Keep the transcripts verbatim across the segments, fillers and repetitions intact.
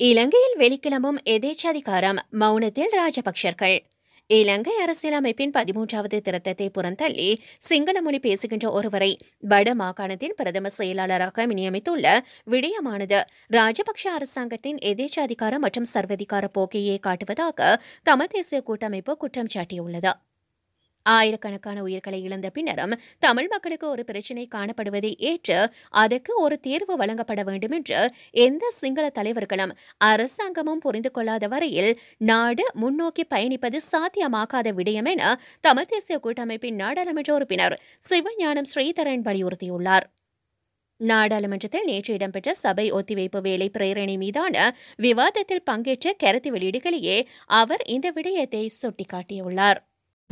இலங்கையில் வெளிக்கிளம்பும் எதேச்சாதிகாரம் மௌனத்தில் ராஜபக்சர்கள். இலங்கை அரசியலமைப்பின் பதிமூன்றாவது திருத்தத்தை புறந்தள்ளி சிங்கள மொழி பேசுகின்ற ஒருவரை வட மாகாணத்தின் பிரதம செயலாளராக நியமித்துள்ள விடயமானது ராஜபக்ஷ அரசாங்கத்தின் எதேச்சாதிகார மற்றும் சர்வதிகார போக்கையே காட்டுவதாக தமிழ் தேசிய கூட்டமைப்பு குற்றம் சாட்டியுள்ளது. ஆயிரக்கணக்கான உயிர்களை இழந்த பின்னரும் தமிழ் மக்களுக்கு ஒரு பிரச்சினை காணப்படுவதை ஏற்று அதற்கு ஒரு தீர்வு வழங்கப்பட வேண்டும் என்று எந்த சிங்கள தலைவர்களும் அரசாங்கமும் புரிந்து கொள்ளாத வரையில் நாடு முன்னோக்கி பயணிப்பது சாத்தியமாகாத விடயம் என தமிழ் தேசிய கூட்டமைப்பின் நாடாளுமன்ற உறுப்பினர் சிவஞானம் ஸ்ரீதரன் வலியுறுத்தியுள்ளார். நாடாளுமன்றத்தில் நேற்று இடம்பெற்ற சபை ஒத்திவைப்பு வேலை பிரேரணை மீதான விவாதத்தில் பங்கேற்ற கருத்து வெளியீடுகளிலேயே அவர் இந்த விடயத்தை சுட்டிக்காட்டியுள்ளார்.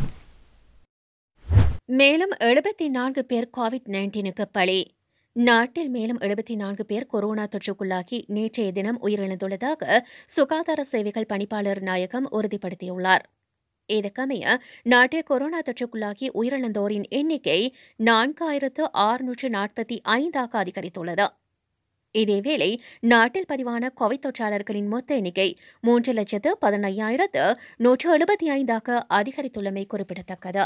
மேலும் எழுபத்தி நான்கு பேர் கோவிட் நைன்டீனுக்கு பலி. நாட்டில் மேலும் எழுபத்தி நான்கு பேர் கொரோனா தொற்றுக்குள்ளாகி நேற்றைய தினம் உயிரிழந்துள்ளதாக சுகாதார சேவைகள் பணிப்பாளர் நாயகம் உறுதிப்படுத்தியுள்ளார். இதற்கமைய நாட்டில் கொரோனா தொற்றுக்குள்ளாகி உயிரிழந்தோரின் எண்ணிக்கை நான்காயிரத்து அறுநூற்று நாற்பத்தி ஐந்தாக அதிகரித்துள்ளது. இதேவேளை நாட்டில் பதிவான கோவிட் தொற்றாளர்களின் மொத்த எண்ணிக்கை மூன்று லட்சத்து பதினையாயிரத்து நூற்று எழுபத்தி ஐந்தாக அதிகரித்துள்ளமை குறிப்பிடத்தக்கது.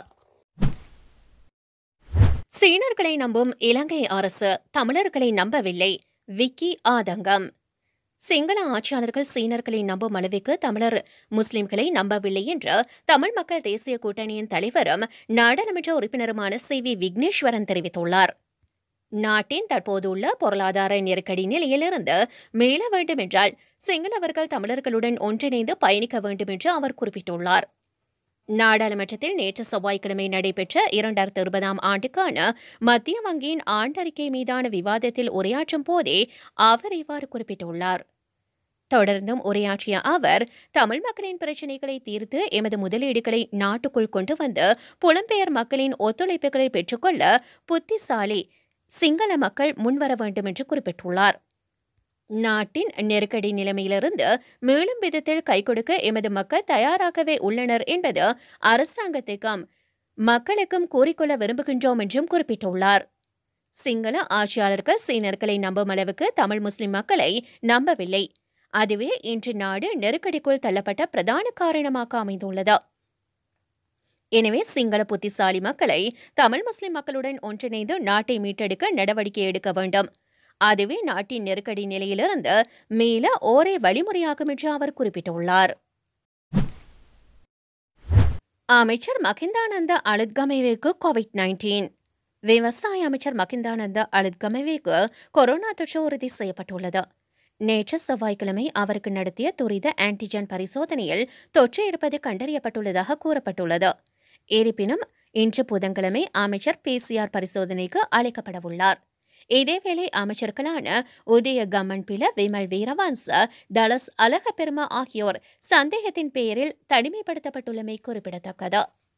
சீனர்களை நம்பும் இலங்கை அரசு தமிழர்களை நம்பவில்லை, விக்கி ஆதங்கம். சிங்கள ஆட்சியாளர்கள் சீனர்களை நம்பும் அளவுக்கு தமிழர் முஸ்லிம்களை நம்பவில்லை என்று தமிழ் மக்கள் தேசிய கூட்டணியின் தலைவரும் நாடாளுமன்ற உறுப்பினருமான சி வி விக்னேஸ்வரன் தெரிவித்துள்ளார். நாட்டின் தற்போதுள்ள பொருளாதார நெருக்கடி நிலையிலிருந்து மீள வேண்டும் என்றால் சிங்களவர்கள் தமிழர்களுடன் ஒன்றிணைந்து பயணிக்க வேண்டும் என்று அவர் குறிப்பிட்டுள்ளார். நாடாளுமன்றத்தில் நேற்று செவ்வாய்க்கிழமை நடைபெற்ற இரண்டாயிரத்தி இருபதாம் ஆண்டுக்கான மத்திய வங்கியின் ஆண்டறிக்கை மீதான விவாதத்தில் உரையாற்றும் போதே அவர் இவ்வாறு குறிப்பிட்டுள்ளார். தொடர்ந்தும் உரையாற்றிய அவர் தமிழ் மக்களின் பிரச்சினைகளை தீர்த்து எமது முதலீடுகளை நாட்டுக்குள் கொண்டு வந்து புலம்பெயர் மக்களின் ஒத்துழைப்புகளை பெற்றுக்கொள்ள புத்திசாலி சிங்கள மக்கள் முன்வர வேண்டும் என்று குறிப்பிட்டுள்ளார். நாட்டின் நெருக்கடி நிலைமையிலிருந்து மீளும் விதத்தில் கை கொடுக்க எமது மக்கள் தயாராகவே உள்ளனர் என்பது அரசாங்கத்துக்கும் மக்களுக்கும் கூறிக்கொள்ள விரும்புகின்றோம் என்றும் குறிப்பிட்டுள்ளார். சிங்கள ஆட்சியாளர்கள் சீனர்களை நம்பும் அளவுக்கு தமிழ் முஸ்லிம் மக்களை நம்பவில்லை. அதுவே இன்று நாடு நெருக்கடிக்குள் தள்ளப்பட்ட பிரதான காரணமாக அமைந்துள்ளது. எனவே சிங்கள புத்திசாலி மக்களை தமிழ் முஸ்லிம் மக்களுடன் ஒன்றிணைந்து நாட்டை மீட்டெடுக்க நடவடிக்கை எடுக்க வேண்டும். அதுவே நாட்டின் நெருக்கடி நிலையிலிருந்து மீள ஓரே வழிமுறையாகும் என்று அவர் குறிப்பிட்டுள்ளார். அமைச்சர் மகிந்தானந்த அலுத்கமேவுக்கு கோவிட் நைன்டீன். விவசாய அமைச்சர் மகிந்தானந்த அலுத்கமேவுக்கு கொரோனா தொற்று உறுதி செய்யப்பட்டுள்ளது. நேற்று செவ்வாய்க்கிழமை அவருக்கு நடத்திய துரித ஆன்டிஜென் பரிசோதனையில் தொற்று இருப்பது கண்டறியப்பட்டுள்ளதாக கூறப்பட்டுள்ளது. இருப்பினும் இன்று புதன்கிழமை அமைச்சர் பிசிஆர் பரிசோதனைக்கு அழைக்கப்படவுள்ளார். இதேவேளை அமைச்சர்களான உதய கம்மன்பில, விமல் வீரவன்ச, டலஸ் அழகப்பெரும ஆகியோர் சந்தேகத்தின் பெயரில் தனிமைப்படுத்தப்பட்டுள்ளமை குறிப்பிடத்தக்கது.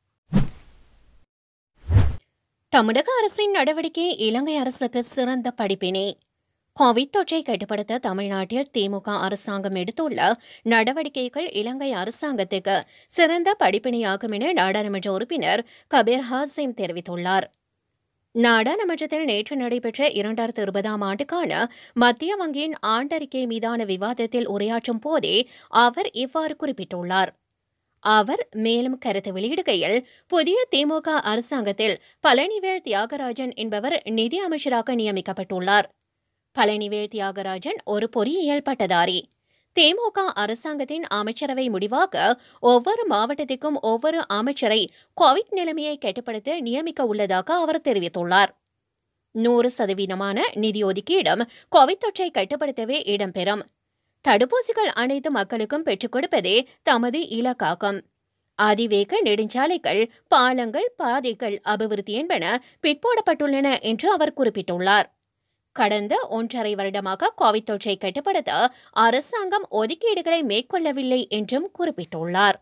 தமிழக அரசின் நடவடிக்கை இலங்கை அரசுக்கு சிறந்த படிப்பினை. கோவிட் தொற்றை கட்டுப்படுத்த தமிழ்நாட்டில் திமுக அரசாங்கம் எடுத்துள்ள நடவடிக்கைகள் இலங்கை அரசாங்கத்துக்கு சிறந்த படிப்பினையாகும் என நாடாளுமன்ற உறுப்பினர் கபீர் ஹாசிம் தெரிவித்துள்ளார். நாடாளுமன்றத்தில் நேற்று நடைபெற்ற இரண்டாயிரத்தி இருபதாம் ஆண்டுக்கான மத்திய வங்கியின் ஆண்டறிக்கை மீதான விவாதத்தில் உரையாற்றும் போதே அவர் இவ்வாறு குறிப்பிட்டுள்ளார். அவர் மேலும் கருத்து வெளியிடுகையில், புதிய திமுக அரசாங்கத்தில் பழனிவேல் தியாகராஜன் என்பவர் நிதி அமைச்சராக நியமிக்கப்பட்டுள்ளார். பழனிவேல் தியாகராஜன் ஒரு பொறியியல் பட்டதாரி. திமுக அரசாங்கத்தின் அமைச்சரவை முடிவாக ஒவ்வொரு மாவட்டத்திற்கும் ஒவ்வொரு அமைச்சரை கோவிட் நிலைமையை கட்டுப்படுத்த நியமிக்க உள்ளதாக அவர் தெரிவித்துள்ளார். நூறு சதவீதமான நிதி ஒதுக்கீடும் கோவிட் தொற்றை கட்டுப்படுத்தவே இடம்பெறும். தடுப்பூசிகள் அனைத்து மக்களுக்கும் பெற்றுக் கொடுப்பதே தமது இலக்காகும். அதிவேக நெடுஞ்சாலைகள், பாலங்கள், பாதைகள் அபிவிருத்தி என்பன பிற்போடப்பட்டுள்ளன என்று அவர் குறிப்பிட்டுள்ளார். கடந்த ஒன்றரை வருடமாக கோவிட் தொற்றை கட்டுப்படுத்த அரசாங்கம் ஒதுக்கீடுகளை மேற்கொள்ளவில்லை என்றும் குறிப்பிட்டுள்ளார்.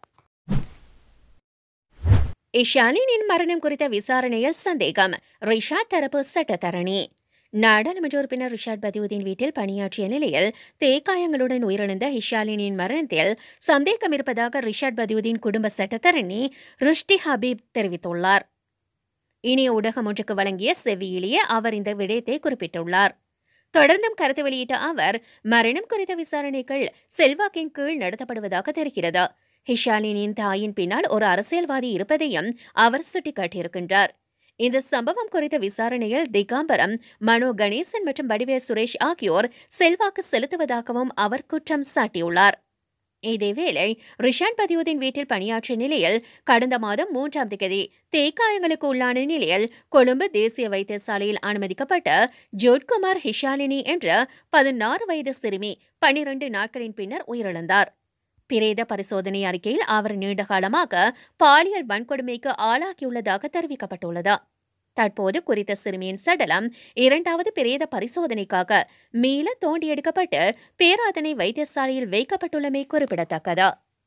இஷாலினின் மரணம் குறித்த விசாரணையில் சந்தேகம். ரிஷாட் தரப்பு சட்டத்தரணி. நாடாளுமன்ற உறுப்பினர் ரிஷாட் பதியுதீன் வீட்டில் பணியாற்றிய நிலையில் தேக்காயங்களுடன் உயிரிழந்த இஷாலினின் மரணத்தில் சந்தேகம் இருப்பதாக ரிஷாட் பதியுதீன் குடும்ப சட்டத்தரணி ருஷ்டி ஹபீப் தெரிவித்துள்ளார். இனிய ஊடகம் ஒன்றுக்கு வழங்கிய செவியிலேயே அவர் இந்த விடயத்தை குறிப்பிட்டுள்ளார். தொடர்ந்தும் கருத்து வெளியிட்ட அவர், மரணம் குறித்த விசாரணைகள் செல்வாக்கின் கீழ் நடத்தப்படுவதாக தெரிகிறது. ஹிஷாலினியின் தாயின் பின்னால் ஒரு அரசியல்வாதி இருப்பதையும் அவர் சுட்டிக்காட்டியிருக்கின்றார். இந்த சம்பவம் குறித்த விசாரணையில் திகாம்பரம், மனோ கணேசன் மற்றும் வடிவேல் சுரேஷ் ஆகியோர் செல்வாக்கு செலுத்துவதாகவும் அவர் குற்றம் சாட்டியுள்ளார். இதேவேளை ரிஷான் பதியுதீன் வீட்டில் பணியாற்றிய நிலையில் கடந்த மாதம் மூன்றாம் தேதி தேக்காயங்களுக்கு உள்ளான நிலையில் கொழும்பு தேசிய வைத்தியசாலையில் அனுமதிக்கப்பட்ட ஜோட்குமார் ஹிஷாலினி என்ற பதினாறு வயது சிறுமி பனிரண்டு நாட்களின் பின்னர் உயிரிழந்தார். பிரேத பரிசோதனை அறிக்கையில் அவர் நீண்டகாலமாக பாலியல் வன்கொடுமைக்கு ஆளாகியுள்ளதாக தெரிவிக்கப்பட்டுள்ளது. தற்போது குறித்த சிறுமியின் சடலம் இரண்டாவது பிரேத பரிசோதனைக்காக மீள தோண்டி எடுக்கப்பட்டு பேராதனை வைத்தியசாலையில் வைக்கப்பட்டுள்ளமை குறிப்பிடத்தக்கது.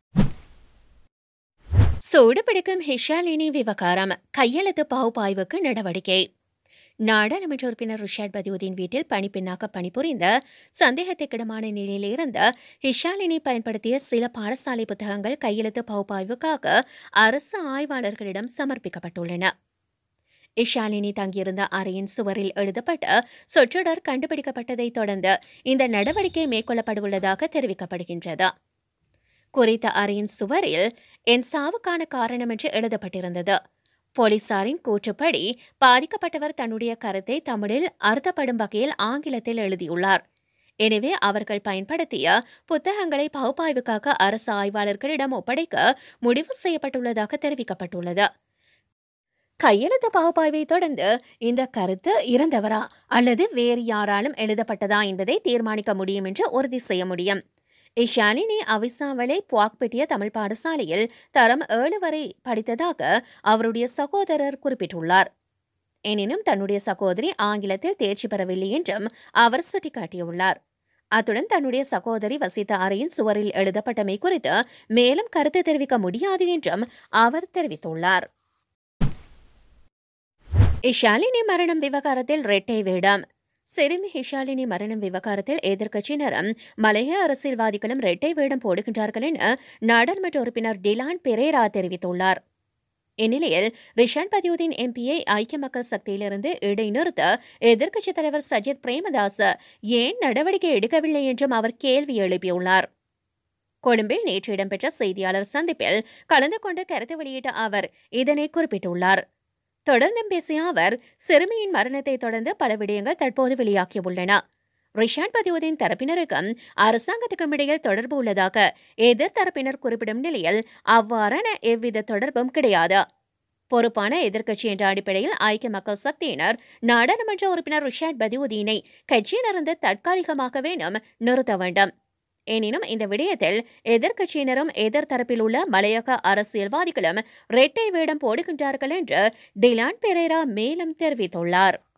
சூடு பிடிக்கும் ஹிஷாலினி விவகாரம், கையெழுத்து பகுப்பாய்வுக்கு நடவடிக்கை. நாடாளுமன்ற உறுப்பினர் ரிஷாட் பதியுதீன் வீட்டில் பணிப்பெண்ணாக பணிபுரிந்த சந்தேகத்துக்கிடமான நிலையில் இருந்த ஹிஷாலினி பயன்படுத்திய சில பாடசாலை புத்தகங்கள் கையெழுத்து பகுப்பாய்வுக்காக அரசு ஆய்வாளர்களிடம் சமர்ப்பிக்கப்பட்டுள்ளன. ஹிஷாலினி தங்கியிருந்த அறையின் சுவரில் எழுதப்பட்ட சொற்றொடர் கண்டுபிடிக்கப்பட்டதை தொடர்ந்து இந்த நடவடிக்கை மேற்கொள்ளப்படவுள்ளதாக தெரிவிக்கப்படுகின்றது. குறித்த அறையின் சுவரில் என் சாவுக்கான காரணம் என்று எழுதப்பட்டிருந்தது. போலீசாரின் கூற்றுப்படி பாதிக்கப்பட்டவர் தன்னுடைய கருத்தை தமிழில் அர்த்தப்படும் வகையில் ஆங்கிலத்தில் எழுதியுள்ளார். எனவே அவர்கள் பயன்படுத்திய புத்தகங்களை பகுப்பாய்வுக்காக அரசு ஆய்வாளர்களிடம் ஒப்படைக்க முடிவு செய்யப்பட்டுள்ளதாக தெரிவிக்கப்பட்டுள்ளது. கையெழுத்து பகுப்பாய்வை தொடர்ந்து இந்த கருத்து இறந்தவரா அல்லது வேறு யாராலும் எழுதப்பட்டதா என்பதை தீர்மானிக்க முடியும் என்று உறுதி செய்ய முடியும். ஹிஷாலினி அவிசாவளை புவாக்பெட்டிய தமிழ் பாடசாலையில் தரம் ஏழு வரை படித்ததாக அவருடைய சகோதரர் குறிப்பிட்டுள்ளார். எனினும் தன்னுடைய சகோதரி ஆங்கிலத்தில் தேர்ச்சி பெறவில்லை என்றும் அவர் சுட்டிக்காட்டியுள்ளார். அத்துடன் தன்னுடைய சகோதரி வசித்த அறையின் சுவரில் எழுதப்பட்டமை குறித்து மேலும் கருத்து தெரிவிக்க முடியாது என்றும் அவர் தெரிவித்துள்ளார். ஹிஷாலினி மரணம் விவகாரத்தில் இரட்டை வேடம். சிறுமி ஹிஷாலினி மரணம் விவகாரத்தில் எதிர்க்கட்சியினரும் மலைய அரசியல்வாதிகளும் இரட்டை வேடம் போடுகின்றார்கள் என நாடாளுமன்ற உறுப்பினர் டிலான் பெரேரா தெரிவித்துள்ளார். இந்நிலையில் ரிஷான் பதியுதீன் எம்பியை ஐக்கிய மக்கள் சக்தியிலிருந்து இடைநிறுத்த எதிர்க்கட்சித் தலைவர் சஜித் பிரேமதாச ஏன் நடவடிக்கை எடுக்கவில்லை என்றும் அவர் கேள்வி எழுப்பியுள்ளார். கொழும்பில் நேற்று இடம்பெற்ற செய்தியாளர் சந்திப்பில் கலந்து கொண்டு கருத்து வெளியிட்ட அவர் இதனை குறிப்பிட்டுள்ளார். தொடர்ந்தும் பேசிய அவர், சிறுமியின் மரணத்தை தொடர்ந்து பல விடயங்கள் தற்போது வெளியாகியுள்ளன. ரிஷாட் பதியுதீன் தரப்பினருக்கும் அரசாங்கத்துக்கும் இடையில் தொடர்பு உள்ளதாக எதிர்த்தரப்பினர் குறிப்பிடும் நிலையில் அவ்வாறான எவ்வித தொடர்பும் கிடையாது. பொறுப்பான எதிர்க்கட்சி என்ற அடிப்படையில் ஐக்கிய மக்கள் சக்தியினர் நாடாளுமன்ற உறுப்பினர் ரிஷாட் பதியுதீனை கட்சியிலிருந்து தற்காலிகமாக வேணும் நிறுத்த வேண்டும். எனினும் இந்த விடயத்தில் எதிர்க்கட்சியினரும் எதிர்த்தரப்பில் உள்ள மலையக அரசியல்வாதிகளும் இரட்டை வேடம் போடுகின்றார்கள் என்று டிலான் பெரேரா மேலும் தெரிவித்துள்ளார்.